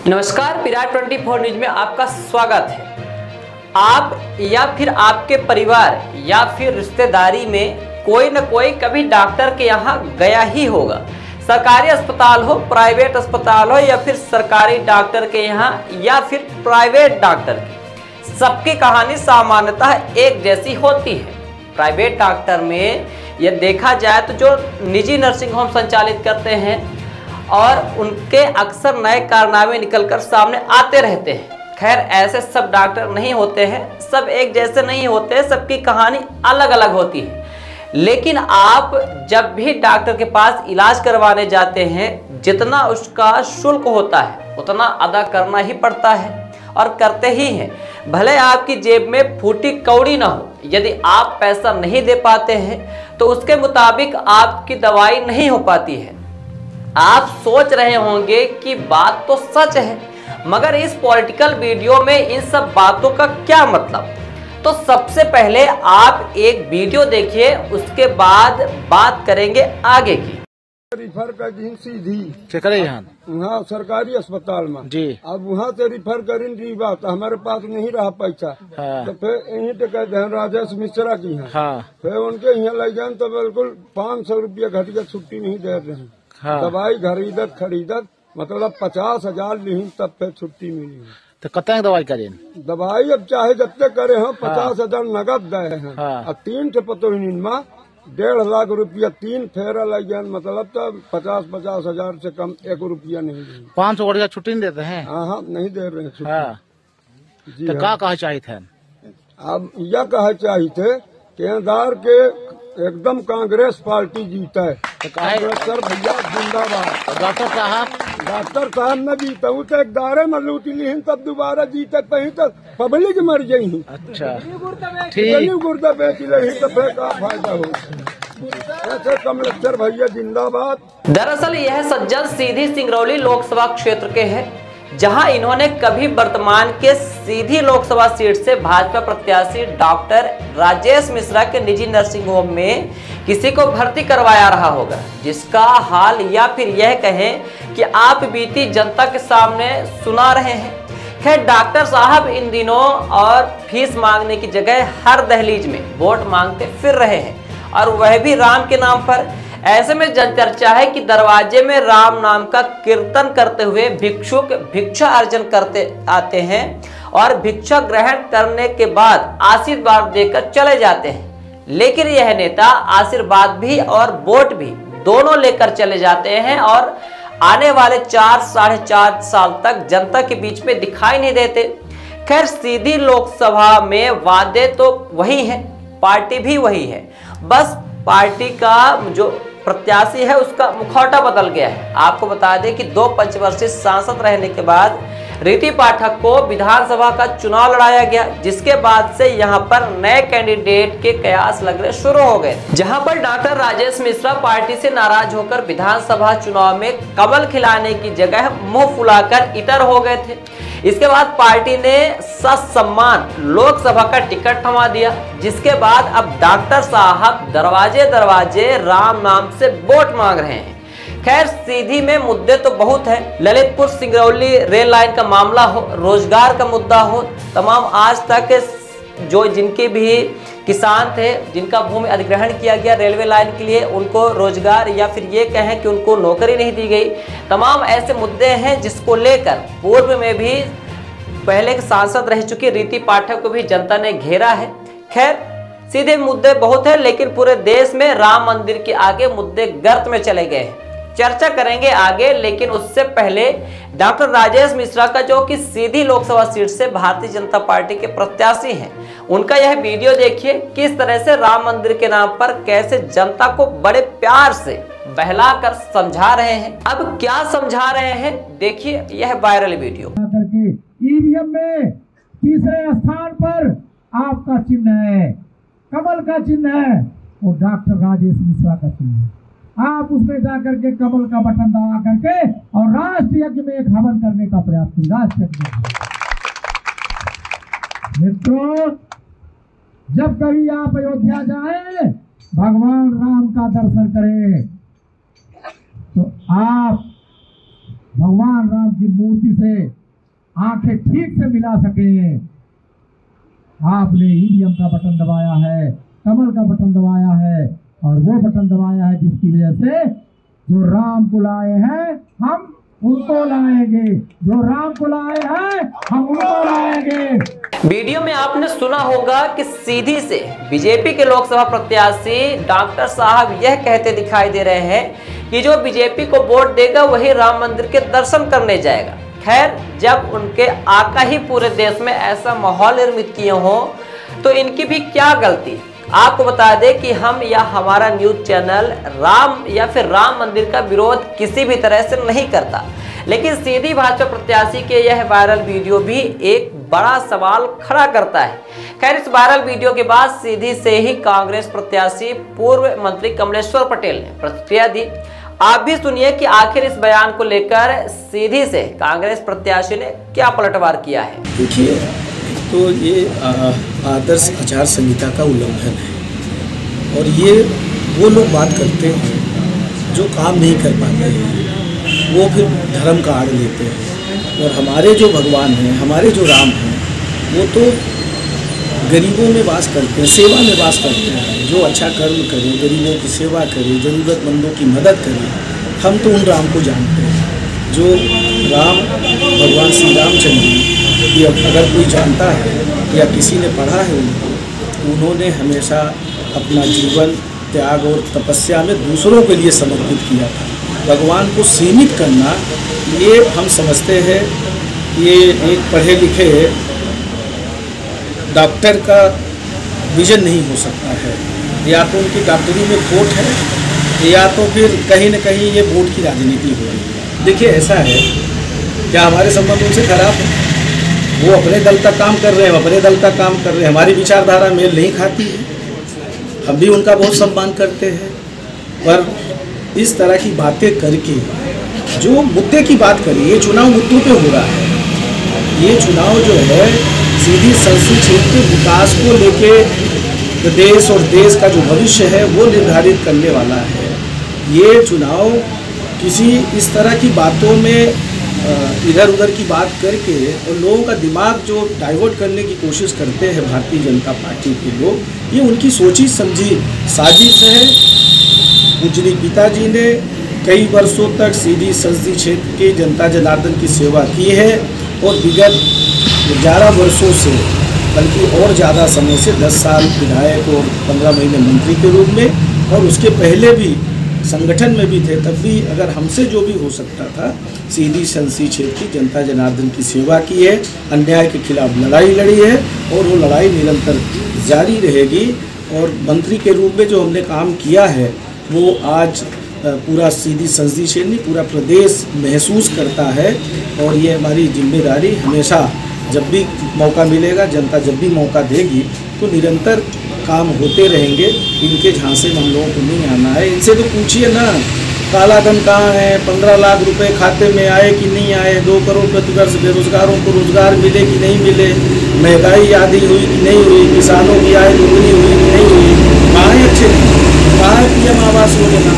नमस्कार, विराट 24 न्यूज में आपका स्वागत है। आप या फिर आपके परिवार या फिर रिश्तेदारी में कोई न कोई कभी डॉक्टर के यहाँ गया ही होगा। सरकारी अस्पताल हो, प्राइवेट अस्पताल हो या फिर सरकारी डॉक्टर के यहाँ या फिर प्राइवेट डॉक्टर की, सबकी कहानी सामान्यतः एक जैसी होती है। प्राइवेट डॉक्टर में यह देखा जाए तो जो निजी नर्सिंग होम संचालित करते हैं और उनके अक्सर नए कारनामे निकलकर सामने आते रहते हैं। खैर, ऐसे सब डॉक्टर नहीं होते हैं, सब एक जैसे नहीं होते, सबकी कहानी अलग अलग होती है। लेकिन आप जब भी डॉक्टर के पास इलाज करवाने जाते हैं, जितना उसका शुल्क होता है उतना अदा करना ही पड़ता है और करते ही हैं। भले आपकी जेब में फूटी कौड़ी ना हो, यदि आप पैसा नहीं दे पाते हैं तो उसके मुताबिक आपकी दवाई नहीं हो पाती है। आप सोच रहे होंगे कि बात तो सच है, मगर इस पॉलिटिकल वीडियो में इन सब बातों का क्या मतलब? तो सबसे पहले आप एक वीडियो देखिए, उसके बाद बात करेंगे आगे की। रिफर कर दी सीधी यहाँ वहाँ सरकारी अस्पताल में जी। अब वहाँ से रिफर करें दी बात हमारे पास नहीं रहा पैसा। हाँ। तो फिर यहीं पे कहते हैं राजेश मिश्रा की हैं। हाँ। फिर उनके यहाँ लग गए तो बिल्कुल 500 रुपया घटिया छुट्टी नहीं दे रहे हैं। हाँ। दवाई खरीदत मतलब 50,000 ली तब फिर छुट्टी मिली। तो कतने दवाई करें? दवाई अब चाहे जब करे हो 50,000 नगद दे हैं। हाँ। अब 3 से पतो में 1.5 लाख रुपया 3 फेरा लग गया, मतलब तो 50,000 से कम 1 रुपया नहीं देंगे। 500 बढ़िया छुट्टी नहीं देते हैं। हाँ, नहीं दे रहे हैं छुट्टी। हाँ। जी तो हाँ। क्या कहा चाहिए थे? अब यह कहा चाहिए थे केंद्र के एकदम कांग्रेस पार्टी जीता है। तो कांग्रेस सर भैया जिंदाबाद। डॉक्टर साहब न जीता हूँ तो एक दारे में लूटी ली तब दोबारा जीते कहीं तो पब्लिक मर गई। अच्छा, ठीक। गुर्दा बेच रही तो फिर क्या फायदा हो? ऐसे कमलेश्वर भैया जिंदाबाद। दरअसल यह सज्जन सीधी सिंगरौली लोकसभा क्षेत्र के हैं, जहां इन्होंने कभी वर्तमान के सीधी लोकसभा सीट से भाजपा प्रत्याशी डॉक्टर राजेश मिश्रा के निजी नर्सिंग होम में किसी को भर्ती करवाया रहा होगा, जिसका हाल या फिर यह कहें कि आप बीती जनता के सामने सुना रहे हैं। खैर, डॉक्टर साहब इन दिनों और फीस मांगने की जगह हर दहलीज में वोट मांगते फिर रहे हैं, और वह भी राम के नाम पर। ऐसे में जन चर्चा है कि दरवाजे में राम नाम का कीर्तन करते हुए भिक्षुक भिक्षा अर्जन करते आते हैं और भिक्षा ग्रहण करने के बाद आशीर्वाद देकर चले जाते हैं। लेकिन यह नेता आशीर्वाद भी और वोट भी दोनों लेकर चले जाते हैं और आने वाले 4-4.5 साल तक जनता के बीच में दिखाई नहीं देते। खैर, सीधी लोकसभा में वादे तो वही है, पार्टी भी वही है, बस पार्टी का जो प्रत्याशी है उसका मुखौटा बदल गया है। आपको बता दें कि 2 पंचवर्षीय सांसद रहने के बाद रीति पाठक को विधानसभा का चुनाव लड़ाया गया, जिसके बाद से यहां पर नए कैंडिडेट के कयास लगने शुरू हो गए, जहां पर डॉक्टर राजेश मिश्रा पार्टी से नाराज होकर विधानसभा चुनाव में कमल खिलाने की जगह मुंह फुलाकर इतर हो गए थे। इसके बाद पार्टी ने ससम्मान लोकसभा का टिकट थमा दिया, जिसके बाद अब डॉक्टर साहब दरवाजे दरवाजे राम नाम से वोट मांग रहे हैं। खैर, सीधी में मुद्दे तो बहुत हैं। ललितपुर सिंगरौली रेल लाइन का मामला हो, रोजगार का मुद्दा हो, तमाम आज तक जो जिनके भी किसान थे, जिनका भूमि अधिग्रहण किया गया रेलवे लाइन के लिए, उनको रोजगार या फिर ये कहें कि उनको नौकरी नहीं दी गई, तमाम ऐसे मुद्दे हैं जिसको लेकर पूर्व में भी पहले के सांसद रह चुकी रीति पाठक को भी जनता ने घेरा है। खैर, सीधे मुद्दे बहुत है, लेकिन पूरे देश में राम मंदिर के आगे मुद्दे गर्त में चले गए हैं। चर्चा करेंगे आगे, लेकिन उससे पहले डॉक्टर राजेश मिश्रा का, जो कि सीधी लोकसभा सीट से भारतीय जनता पार्टी के प्रत्याशी हैं, उनका यह वीडियो देखिए, किस तरह से राम मंदिर के नाम पर कैसे जनता को बड़े प्यार से बहलाकर समझा रहे हैं। अब क्या समझा रहे हैं, देखिए यह वायरल वीडियो। ईवीएम में तीसरे स्थान पर आपका चिन्ह है, कमल का चिन्ह है, और डॉक्टर राजेश मिश्रा का चिन्ह है। आप उसमें जाकर के कमल का बटन दबा करके और राष्ट्र यज्ञ में एक हवन करने का प्रयास करें। राष्ट्र यज्ञ मित्रों, जब कभी आप अयोध्या जाएं, भगवान राम का दर्शन करें, तो आप भगवान राम की मूर्ति से आंखें ठीक से मिला सके। आपने ईवीएम का बटन दबाया है, कमल का बटन दबाया है, और वो बटन दबाया है जिसकी वजह से जो राम को लाए हैं हम उनको लाएंगे, जो राम को लाए हैं हम उनको लाएंगे। वीडियो में आपने सुना होगा कि सीधी से बीजेपी के लोकसभा प्रत्याशी डॉक्टर साहब यह कहते दिखाई दे रहे हैं कि जो बीजेपी को वोट देगा वही राम मंदिर के दर्शन करने जाएगा। खैर, जब उनके आका ही पूरे देश में ऐसा माहौल निर्मित किए हो तो इनकी भी क्या गलती। आपको बता दें कि हम या हमारा न्यूज चैनल राम या फिर राम मंदिर का विरोध किसी भी तरह से नहीं करता, लेकिन सीधी भाजपा प्रत्याशी के यह वायरल वीडियो भी एक बड़ा सवाल खड़ा करता है। खैर, इस वायरल वीडियो के बाद सीधी से ही कांग्रेस प्रत्याशी पूर्व मंत्री कमलेश्वर पटेल ने प्रतिक्रिया दी। आप भी सुनिए कि आखिर इस बयान को लेकर सीधी से कांग्रेस प्रत्याशी ने क्या पलटवार किया है। देखिए, तो ये आदर्श आचार संहिता का उल्लंघन है, और ये वो लोग बात करते हैं जो काम नहीं कर पाते हैं, वो फिर धर्म का आड़ लेते हैं। और हमारे जो भगवान हैं, हमारे जो राम हैं, वो तो गरीबों में वास करते हैं, सेवा में वास करते हैं। जो अच्छा कर्म करें, गरीबों की सेवा करें, ज़रूरतमंदों की मदद करें, हम तो उन राम को जानते हैं। जो राम भगवान श्री रामचंद्र जी, अगर कोई जानता है या किसी ने पढ़ा है उनको, उन्होंने हमेशा अपना जीवन त्याग और तपस्या में दूसरों के लिए समर्पित किया था। भगवान को सीमित करना, ये हम समझते हैं ये एक पढ़े लिखे डॉक्टर का विजन नहीं हो सकता है। या तो उनकी डॉक्टरी में खोट है, या तो फिर कहीं न कहीं ये वोट की राजनीति हो रही है। देखिए, ऐसा है, क्या हमारे संबंध उनसे खराब है? वो अपने दल का काम कर रहे हैं, अपने दल का काम कर रहे हैं। हमारी विचारधारा मेल नहीं खाती है, हम भी उनका बहुत सम्मान करते हैं। पर इस तरह की बातें करके जो मुद्दे की बात करी, ये चुनाव मुद्दों पे हो रहा है। ये चुनाव जो है सीधी संसदीय क्षेत्र के विकास को लेके प्रदेश और देश का जो भविष्य है वो निर्धारित करने वाला है। ये चुनाव किसी इस तरह की बातों में इधर उधर की बात करके और लोगों का दिमाग जो डाइवर्ट करने की कोशिश करते हैं भारतीय जनता पार्टी के लोग, ये उनकी सोची समझी साजिश है। पूजनीय पिताजी ने कई वर्षों तक सीधी संसदीय क्षेत्र के जनता जनार्दन की सेवा की है, और विगत 11 वर्षों से, बल्कि और ज़्यादा समय से 10 साल विधायक और 15 महीने मंत्री के रूप में, और उसके पहले भी संगठन में भी थे, तब भी अगर हमसे जो भी हो सकता था सीधी संसदीय क्षेत्र की जनता जनार्दन की सेवा की है। अन्याय के खिलाफ लड़ाई लड़ी है, और वो लड़ाई निरंतर जारी रहेगी। और मंत्री के रूप में जो हमने काम किया है वो आज पूरा सीधी संसदीय क्षेत्र नहीं, पूरा प्रदेश महसूस करता है। और ये हमारी जिम्मेदारी हमेशा, जब भी मौका मिलेगा, जनता जब भी मौका देगी, तो निरंतर काम होते रहेंगे। इनके झांसे में हम लोगों को नहीं आना है। इनसे तो पूछिए ना, काला धन कहाँ है, 15 लाख रुपए खाते में आए कि नहीं आए, 2 करोड़ प्रतिवर्ष बेरोजगारों को रोजगार मिले कि नहीं मिले, महंगाई आधी हुई कि नहीं हुई, किसानों की आय दोगुनी हुई कि नहीं हुई, कहाँ है अच्छे नहीं, कहाँ है पीएम आवास योजना।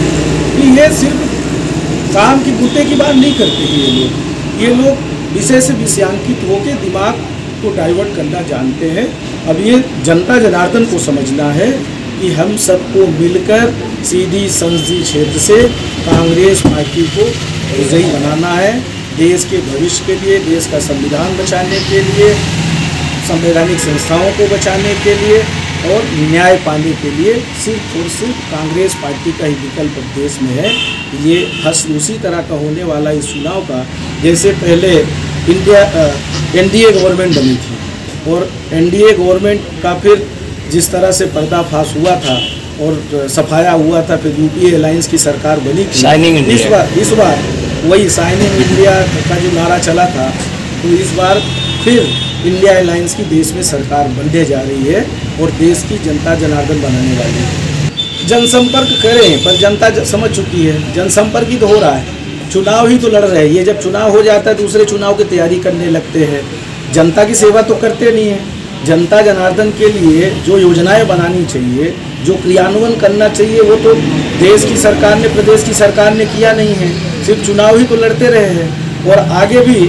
ये सिर्फ काम की मुद्दे की बात नहीं करते हैं ये लोग विषय से विषयांकित होकर दिमाग को डाइवर्ट करना जानते हैं। अब ये जनता जनार्दन को समझना है कि हम सबको मिलकर सीधी संसदीय क्षेत्र से कांग्रेस पार्टी को विजयी बनाना है, देश के भविष्य के लिए, देश का संविधान बचाने के लिए, संवैधानिक संस्थाओं को बचाने के लिए और न्याय पाने के लिए। सिर्फ और सिर्फ कांग्रेस पार्टी का ही विकल्प देश में है। ये हश्र उसी तरह का होने वाला इस चुनाव का, जैसे पहले एनडीए गवर्नमेंट बनी थी, और एनडीए गवर्नमेंट का फिर जिस तरह से पर्दाफाश हुआ था और सफाया हुआ था, फिर यूपीए अलायंस की सरकार बनी थी। इस बार वही शाइनिंग इंडिया का जो नारा चला था, तो इस बार फिर इंडिया अलायंस की देश में सरकार बनने जा रही है और देश की जनता जनार्दन बनाने वाली है। जनसंपर्क करें, पर जनता समझ चुकी है, जनसंपर्क ही तो हो रहा है, चुनाव ही तो लड़ रहे हैं। ये जब चुनाव हो जाता है दूसरे चुनाव की तैयारी करने लगते हैं, जनता की सेवा तो करते नहीं है। जनता जनार्दन के लिए जो योजनाएं बनानी चाहिए, जो क्रियान्वयन करना चाहिए, वो तो देश की सरकार ने, प्रदेश की सरकार ने किया नहीं है। सिर्फ चुनाव ही तो लड़ते रहे हैं, और आगे भी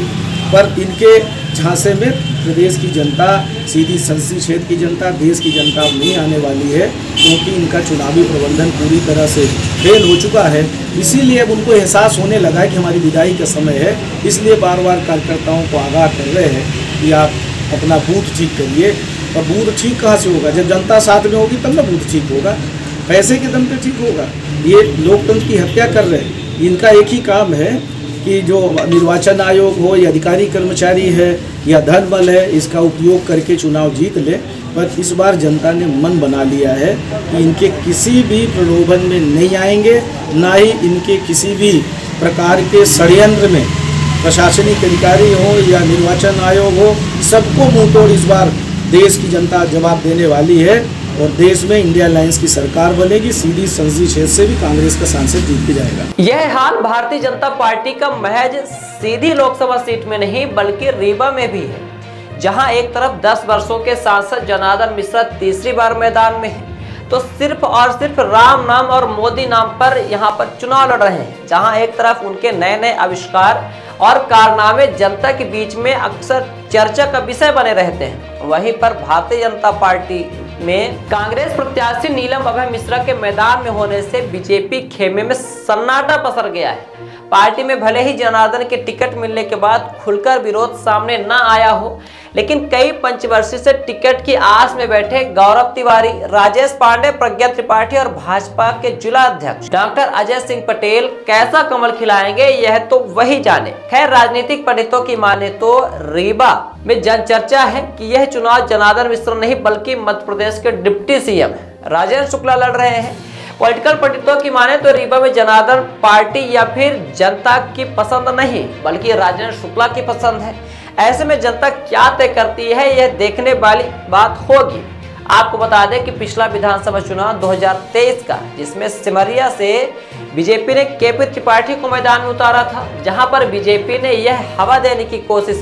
पर इनके झांसे में प्रदेश की जनता, सीधी संसदीय क्षेत्र की जनता, देश की जनता नहीं आने वाली है, क्योंकि इनका चुनावी प्रबंधन पूरी तरह से फेल हो चुका है। इसीलिए अब उनको एहसास होने लगा है कि हमारी विदाई का समय है, इसलिए बार बार कार्यकर्ताओं को आगाह कर रहे हैं कि आप अपना बूथ ठीक करिए। और बूथ ठीक कहाँ से होगा? जब जनता साथ में होगी तब ना बूथ ठीक होगा, पैसे के दम पे ठीक होगा। ये लोकतंत्र की हत्या कर रहे हैं। इनका एक ही काम है कि जो निर्वाचन आयोग हो या अधिकारी कर्मचारी है या धन बल है, इसका उपयोग करके चुनाव जीत ले। पर इस बार जनता ने मन बना लिया है कि इनके किसी भी प्रलोभन में नहीं आएंगे, ना ही इनके किसी भी प्रकार के षड्यंत्र में प्रशासनिक अधिकारी हो या निर्वाचन आयोग हो, सबको मुंहतोड़ इस बार देश की जनता जवाब देने वाली है। और देश में इंडिया अलायंस की सरकार बनेगी। सीधी संसदीय क्षेत्र से भी कांग्रेस का सांसद जीत के जाएगा। यह हाल भारतीय जनता पार्टी का महज सीधी लोकसभा सीट में नहीं बल्कि रीवा में भी है, जहां एक तरफ 10 वर्षों के सांसद जनार्दन मिश्रा तीसरी बार मैदान में है, तो सिर्फ और सिर्फ राम नाम और मोदी नाम पर यहां पर चुनाव लड़ रहे हैं। जहां एक तरफ उनके नए नए आविष्कार और कारनामे जनता के बीच में अक्सर चर्चा का विषय बने रहते हैं, वहीं पर भारतीय जनता पार्टी में कांग्रेस प्रत्याशी नीलम अभय मिश्रा के मैदान में होने से बीजेपी खेमे में सन्नाटा पसर गया है। पार्टी में भले ही जनार्दन के टिकट मिलने के बाद खुलकर विरोध सामने न आया हो, लेकिन कई पंचवर्षीय से टिकट की आस में बैठे गौरव तिवारी, राजेश पांडे, प्रज्ञा त्रिपाठी और भाजपा के जिला अध्यक्ष डॉक्टर अजय सिंह पटेल कैसा कमल खिलाएंगे, यह तो वही जाने। खैर, राजनीतिक पंडितों की माने तो रीवा में जन चर्चा है कि यह चुनाव जनार्दन मिश्रा नहीं बल्कि मध्य प्रदेश के डिप्टी सीएम राजेंद्र शुक्ला लड़ रहे हैं। पॉलिटिकल पंडितों की माने तो रीवा में जनार्दन पार्टी या फिर जनता की पसंद नहीं बल्कि राजेंद्र शुक्ला की पसंद है। ऐसे में जनता क्या तय करती है, यह देखने वाली बात होगी। आपको बता दें कि पिछला विधानसभा चुनाव 2023 का, जिसमें सिमरिया से बीजेपी ने केपी त्रिपाठी को मैदान में उतारा था, जहां पर बीजेपी ने यह हवा देने की कोशिश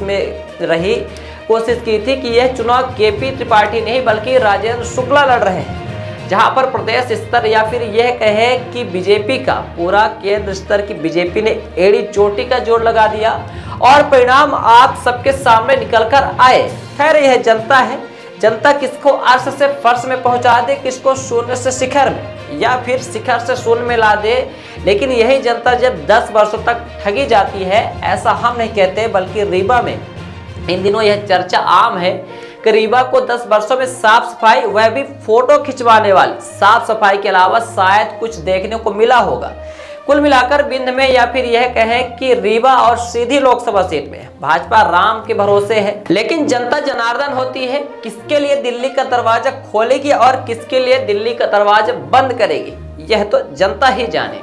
की थी कि यह चुनाव केपी त्रिपाठी नहीं बल्कि राजेंद्र शुक्ला लड़ रहे हैं। जहां पर प्रदेश स्तर या फिर यह कहे कि बीजेपी का पूरा केंद्र स्तर की बीजेपी ने एड़ी चोटी का जोड़ लगा दिया और परिणाम आप सबके सामने निकलकर आए। खैर, यह जनता है। जनता किसको अर्श से फर्श में पहुंचा दे, किसको शून्य से शिखर में या फिर शिखर से शून्य में ला दे, लेकिन यही जनता जब 10 वर्षों तक ठगी जाती है, ऐसा हम नहीं कहते बल्कि रीवा में इन दिनों यह चर्चा आम है कि रीवा को 10 वर्षों में साफ सफाई, वह भी फोटो खिंचवाने वाली साफ सफाई के अलावा शायद कुछ देखने को मिला होगा। कुल मिलाकर बिंद में या फिर यह कहें कि रीवा और सीधी लोकसभा सीट में भाजपा राम के भरोसे है, लेकिन जनता जनार्दन होती है। किसके लिए दिल्ली का दरवाजा खोलेगी और किसके लिए दिल्ली का दरवाजा बंद करेगी, यह तो जनता ही जाने।